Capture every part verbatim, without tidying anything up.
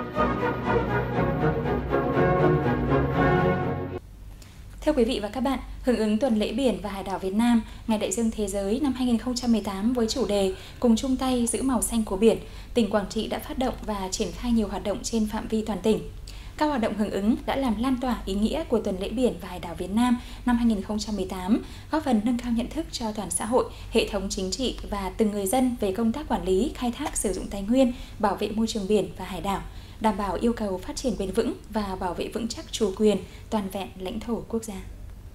Thưa quý vị và các bạn, hưởng ứng tuần lễ biển và hải đảo Việt Nam, Ngày Đại dương Thế giới năm hai nghìn không trăm mười tám với chủ đề Cùng chung tay giữ màu xanh của biển, tỉnh Quảng Trị đã phát động và triển khai nhiều hoạt động trên phạm vi toàn tỉnh. Các hoạt động hưởng ứng đã làm lan tỏa ý nghĩa của tuần lễ biển và hải đảo Việt Nam năm hai nghìn không trăm mười tám, góp phần nâng cao nhận thức cho toàn xã hội, hệ thống chính trị và từng người dân về công tác quản lý, khai thác sử dụng tài nguyên, bảo vệ môi trường biển và hải đảo, đảm bảo yêu cầu phát triển bền vững và bảo vệ vững chắc chủ quyền, toàn vẹn lãnh thổ quốc gia.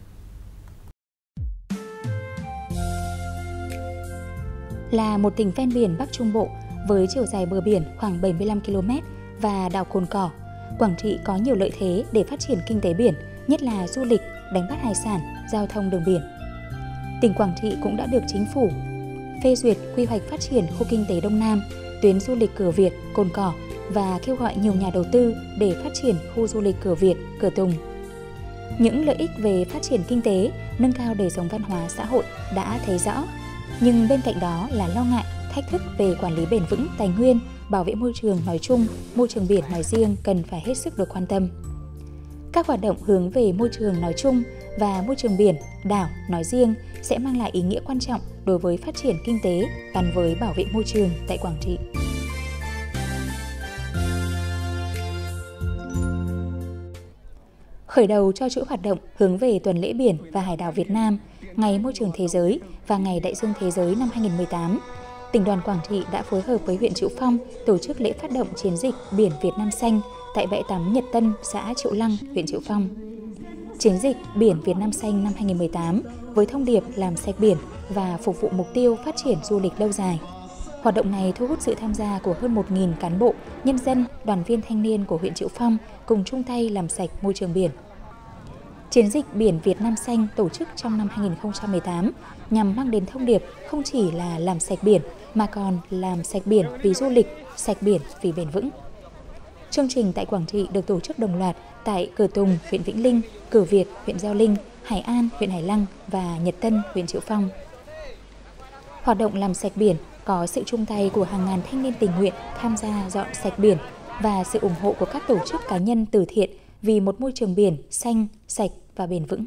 Là một tỉnh ven biển Bắc Trung Bộ với chiều dài bờ biển khoảng bảy mươi lăm ki lô mét và đảo Cồn Cỏ, Quảng Trị có nhiều lợi thế để phát triển kinh tế biển, nhất là du lịch, đánh bắt hải sản, giao thông đường biển. Tỉnh Quảng Trị cũng đã được chính phủ phê duyệt quy hoạch phát triển khu kinh tế Đông Nam, tuyến du lịch Cửa Việt, Cồn Cỏ và kêu gọi nhiều nhà đầu tư để phát triển khu du lịch Cửa Việt, Cửa Tùng. Những lợi ích về phát triển kinh tế, nâng cao đời sống văn hóa xã hội đã thấy rõ, nhưng bên cạnh đó là lo ngại, thách thức về quản lý bền vững tài nguyên, bảo vệ môi trường nói chung, môi trường biển nói riêng cần phải hết sức được quan tâm. Các hoạt động hướng về môi trường nói chung và môi trường biển, đảo nói riêng sẽ mang lại ý nghĩa quan trọng đối với phát triển kinh tế gắn với bảo vệ môi trường tại Quảng Trị. Khởi đầu cho chuỗi hoạt động hướng về tuần lễ biển và hải đảo Việt Nam, Ngày Môi trường Thế giới và Ngày Đại dương Thế giới năm hai nghìn không trăm mười tám, tỉnh đoàn Quảng Trị đã phối hợp với huyện Triệu Phong tổ chức lễ phát động chiến dịch Biển Việt Nam Xanh tại bãi tắm Nhật Tân, xã Triệu Lăng, huyện Triệu Phong. Chiến dịch Biển Việt Nam Xanh năm hai nghìn không trăm mười tám với thông điệp làm sạch biển và phục vụ mục tiêu phát triển du lịch lâu dài. Hoạt động này thu hút sự tham gia của hơn một nghìn cán bộ, nhân dân, đoàn viên thanh niên của huyện Triệu Phong cùng chung tay làm sạch môi trường biển. Chiến dịch Biển Việt Nam Xanh tổ chức trong năm hai nghìn không trăm mười tám nhằm mang đến thông điệp không chỉ là làm sạch biển mà còn làm sạch biển vì du lịch, sạch biển vì bền vững. Chương trình tại Quảng Trị được tổ chức đồng loạt tại Cửa Tùng, huyện Vĩnh Linh, Cửa Việt, huyện Gio Linh, Hải An, huyện Hải Lăng và Nhật Tân, huyện Triệu Phong. Hoạt động làm sạch biển có sự chung tay của hàng ngàn thanh niên tình nguyện tham gia dọn sạch biển và sự ủng hộ của các tổ chức cá nhân từ thiện vì một môi trường biển xanh, sạch và bền vững.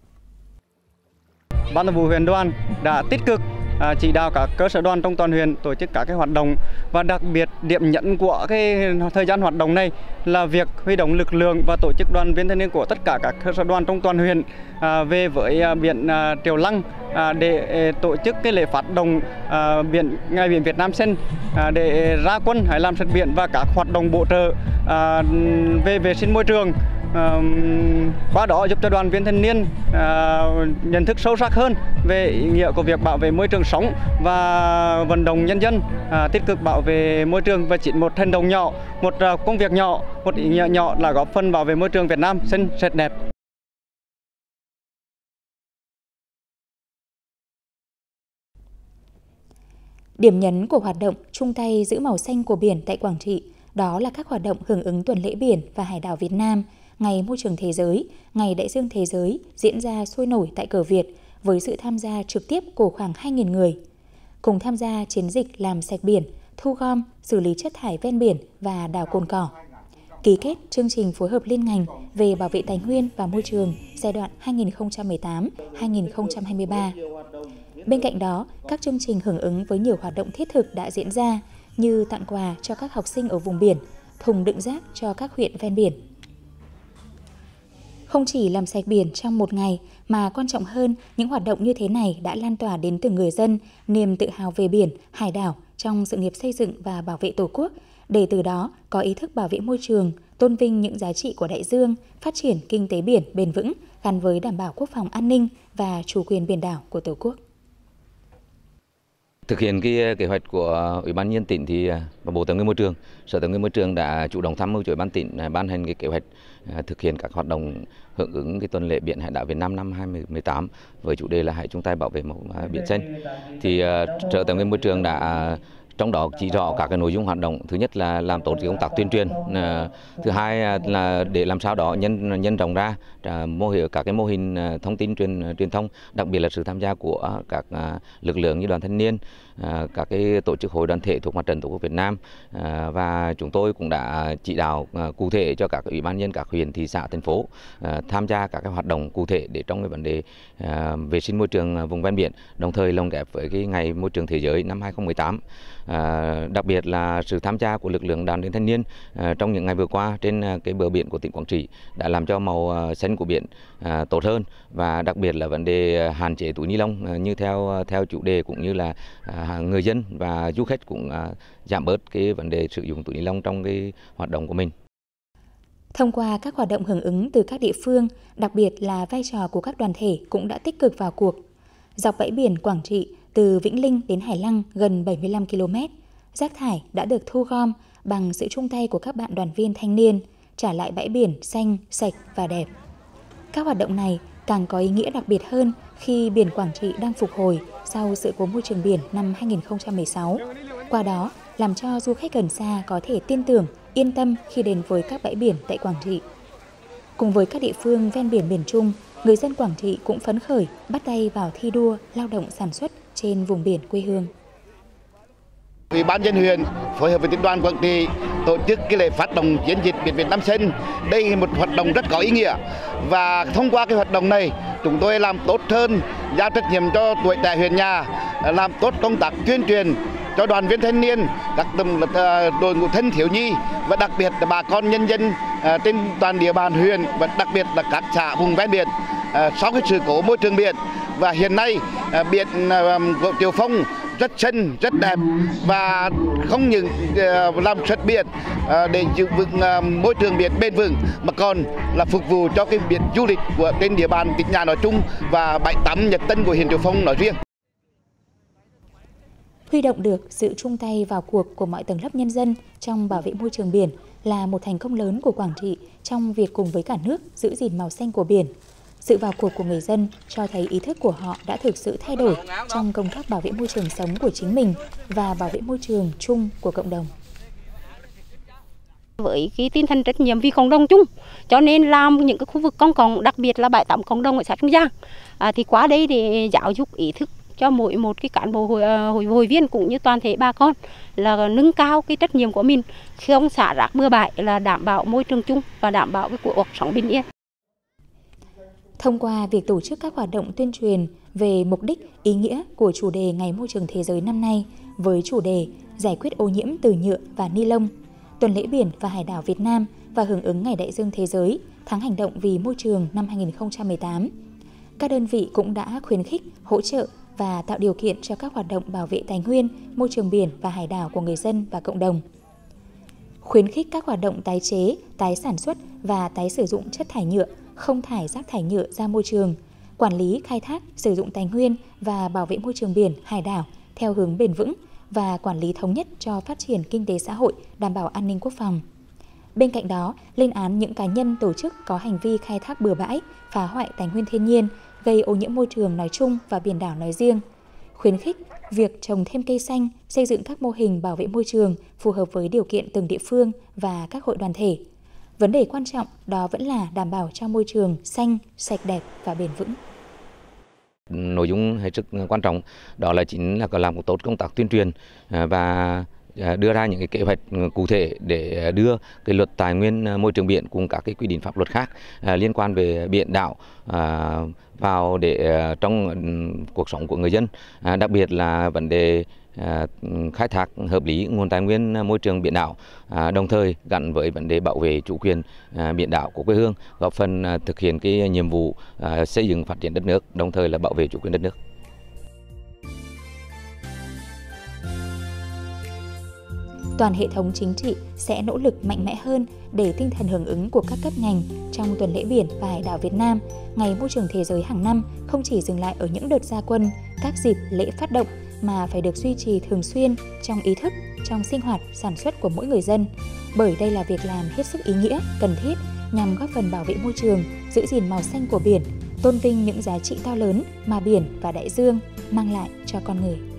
Ban Thường vụ huyện đoàn đã tích cực chỉ đạo các cơ sở đoàn trong toàn huyện tổ chức các cái hoạt động, và đặc biệt điểm nhấn của cái thời gian hoạt động này là việc huy động lực lượng và tổ chức đoàn viên thanh niên của tất cả các cơ sở đoàn trong toàn huyện về với biển Triệu Lăng để tổ chức cái lễ phát động biển Ngày Biển Việt Nam Xanh để ra quân hãy làm sạch biển và các hoạt động bổ trợ về vệ sinh môi trường. Uh, qua đó giúp cho đoàn viên thanh niên uh, nhận thức sâu sắc hơn về ý nghĩa của việc bảo vệ môi trường sống và vận động nhân dân uh, tích cực bảo vệ môi trường, và chỉ một hành động nhỏ, một uh, công việc nhỏ, một ý nghĩa nhỏ là góp phần bảo vệ môi trường Việt Nam xanh sạch đẹp. Điểm nhấn của hoạt động chung tay giữ màu xanh của biển tại Quảng Trị đó là các hoạt động hưởng ứng tuần lễ biển và hải đảo Việt Nam, Ngày Môi trường Thế giới, Ngày Đại dương Thế giới diễn ra sôi nổi tại Cửa Việt với sự tham gia trực tiếp của khoảng hai nghìn người. Cùng tham gia chiến dịch làm sạch biển, thu gom, xử lý chất thải ven biển và đảo Cồn Cỏ. Ký kết chương trình phối hợp liên ngành về bảo vệ tài nguyên và môi trường giai đoạn hai nghìn không trăm mười tám đến hai nghìn không trăm hai mươi ba. Bên cạnh đó, các chương trình hưởng ứng với nhiều hoạt động thiết thực đã diễn ra như tặng quà cho các học sinh ở vùng biển, thùng đựng rác cho các huyện ven biển. Không chỉ làm sạch biển trong một ngày, mà quan trọng hơn, những hoạt động như thế này đã lan tỏa đến từng người dân niềm tự hào về biển, hải đảo trong sự nghiệp xây dựng và bảo vệ Tổ quốc, để từ đó có ý thức bảo vệ môi trường, tôn vinh những giá trị của đại dương, phát triển kinh tế biển bền vững gắn với đảm bảo quốc phòng an ninh và chủ quyền biển đảo của Tổ quốc. Thực hiện cái kế hoạch của Ủy ban nhân dân tỉnh thì và Bộ Tài nguyên Môi trường, Sở Tài nguyên Môi trường đã chủ động tham mưu cho Ủy ban tỉnh ban hành cái kế hoạch thực hiện các hoạt động hưởng ứng cái tuần lễ biển hải đảo Việt Nam năm hai nghìn không trăm mười tám với chủ đề là hãy chung tay bảo vệ màu biển xanh. Thì Sở Tài nguyên Môi trường đã Trong đó chỉ rõ các cái nội dung hoạt động, thứ nhất là làm tốt công tác tuyên truyền, thứ hai là để làm sao đó nhân nhân rộng ra mô hình các cái mô hình thông tin truyền truyền thông, đặc biệt là sự tham gia của các lực lượng như đoàn thanh niên, các cái tổ chức hội đoàn thể thuộc Mặt trận Tổ quốc Việt Nam, và chúng tôi cũng đã chỉ đạo cụ thể cho các ủy ban nhân các huyện, thị xã, thành phố tham gia các cái hoạt động cụ thể để trong cái vấn đề vệ sinh môi trường vùng ven biển, đồng thời lồng ghép với cái ngày môi trường thế giới năm hai không một tám. À, đặc biệt là sự tham gia của lực lượng đoàn viên thanh niên à, trong những ngày vừa qua trên à, cái bờ biển của tỉnh Quảng Trị đã làm cho màu à, xanh của biển à, tốt hơn, và đặc biệt là vấn đề hạn chế túi ni lông à, như theo theo chủ đề, cũng như là à, người dân và du khách cũng à, giảm bớt cái vấn đề sử dụng túi ni lông trong cái hoạt động của mình. Thông qua các hoạt động hưởng ứng từ các địa phương, đặc biệt là vai trò của các đoàn thể cũng đã tích cực vào cuộc. Dọc bãi biển Quảng Trị, từ Vĩnh Linh đến Hải Lăng gần bảy mươi lăm ki lô mét, rác thải đã được thu gom bằng sự chung tay của các bạn đoàn viên thanh niên, trả lại bãi biển xanh, sạch và đẹp. Các hoạt động này càng có ý nghĩa đặc biệt hơn khi biển Quảng Trị đang phục hồi sau sự cố môi trường biển năm hai nghìn không trăm mười sáu. Qua đó, làm cho du khách gần xa có thể tin tưởng, yên tâm khi đến với các bãi biển tại Quảng Trị. Cùng với các địa phương ven biển miền Trung, người dân Quảng Trị cũng phấn khởi bắt tay vào thi đua lao động sản xuất trên vùng biển quê hương. Ủy ban nhân huyện phối hợp với tỉnh đoàn Quảng Trị tổ chức cái lễ phát động chiến dịch Biển Việt Nam Xanh. Đây là một hoạt động rất có ý nghĩa, và thông qua cái hoạt động này chúng tôi làm tốt hơn, giao trách nhiệm cho tuổi trẻ huyện nhà, làm tốt công tác tuyên truyền cho đoàn viên thanh niên, các tầng đội ngũ thanh thiếu nhi, và đặc biệt là bà con nhân dân trên toàn địa bàn huyện, và đặc biệt là các xã vùng ven biển sau cái sự cố môi trường biển. Và hiện nay biển của Triệu Phong rất xanh, rất đẹp, và không những làm sạch biển để giữ vững môi trường biển bền vững, mà còn là phục vụ cho cái biển du lịch của trên địa bàn tỉnh nhà nói chung và bãi tắm Nhật Tân của huyện Triệu Phong nói riêng. Huy động được sự chung tay vào cuộc của mọi tầng lớp nhân dân trong bảo vệ môi trường biển là một thành công lớn của Quảng Trị trong việc cùng với cả nước giữ gìn màu xanh của biển. Sự vào cuộc của người dân cho thấy ý thức của họ đã thực sự thay đổi trong công tác bảo vệ môi trường sống của chính mình và bảo vệ môi trường chung của cộng đồng. Với cái tinh thần trách nhiệm vì cộng đồng chung, cho nên làm những cái khu vực công cộng, đặc biệt là bãi tắm cộng đồng ở xã Trung Giang, à, thì qua đây để giáo dục ý thức cho mỗi một cái cán bộ hội, hội, hội viên cũng như toàn thể bà con là nâng cao cái trách nhiệm của mình, không xả rác bừa bãi, là đảm bảo môi trường chung và đảm bảo cái cuộc sống bình yên. Thông qua việc tổ chức các hoạt động tuyên truyền về mục đích, ý nghĩa của chủ đề Ngày Môi trường Thế giới năm nay với chủ đề giải quyết ô nhiễm từ nhựa và ni lông, Tuần lễ biển và hải đảo Việt Nam và hưởng ứng Ngày Đại dương Thế giới, tháng hành động vì môi trường năm hai nghìn không trăm mười tám, các đơn vị cũng đã khuyến khích, hỗ trợ và tạo điều kiện cho các hoạt động bảo vệ tài nguyên, môi trường biển và hải đảo của người dân và cộng đồng. Khuyến khích các hoạt động tái chế, tái sản xuất và tái sử dụng chất thải nhựa, không thải rác thải nhựa ra môi trường, quản lý khai thác, sử dụng tài nguyên và bảo vệ môi trường biển, hải đảo theo hướng bền vững và quản lý thống nhất cho phát triển kinh tế xã hội, đảm bảo an ninh quốc phòng. Bên cạnh đó, lên án những cá nhân tổ chức có hành vi khai thác bừa bãi, phá hoại tài nguyên thiên nhiên, gây ô nhiễm môi trường nói chung và biển đảo nói riêng. Khuyến khích việc trồng thêm cây xanh, xây dựng các mô hình bảo vệ môi trường phù hợp với điều kiện từng địa phương và các hội đoàn thể. Vấn đề quan trọng đó vẫn là đảm bảo cho môi trường xanh, sạch đẹp và bền vững. Nội dung hết sức quan trọng đó là chính là làm một tốt công tác tuyên truyền và đưa ra những cái kế hoạch cụ thể để đưa cái luật tài nguyên môi trường biển cùng các cái quy định pháp luật khác liên quan về biển đảo vào để trong cuộc sống của người dân, đặc biệt là vấn đề khai thác hợp lý nguồn tài nguyên môi trường biển đảo, đồng thời gắn với vấn đề bảo vệ chủ quyền biển đảo của quê hương, góp phần thực hiện cái nhiệm vụ xây dựng phát triển đất nước, đồng thời là bảo vệ chủ quyền đất nước. Toàn hệ thống chính trị sẽ nỗ lực mạnh mẽ hơn để tinh thần hưởng ứng của các cấp ngành trong Tuần lễ biển và hải đảo Việt Nam, Ngày Môi trường Thế giới hàng năm không chỉ dừng lại ở những đợt ra quân, các dịp lễ phát động, mà phải được duy trì thường xuyên trong ý thức, trong sinh hoạt, sản xuất của mỗi người dân. Bởi đây là việc làm hết sức ý nghĩa, cần thiết nhằm góp phần bảo vệ môi trường, giữ gìn màu xanh của biển, tôn vinh những giá trị to lớn mà biển và đại dương mang lại cho con người.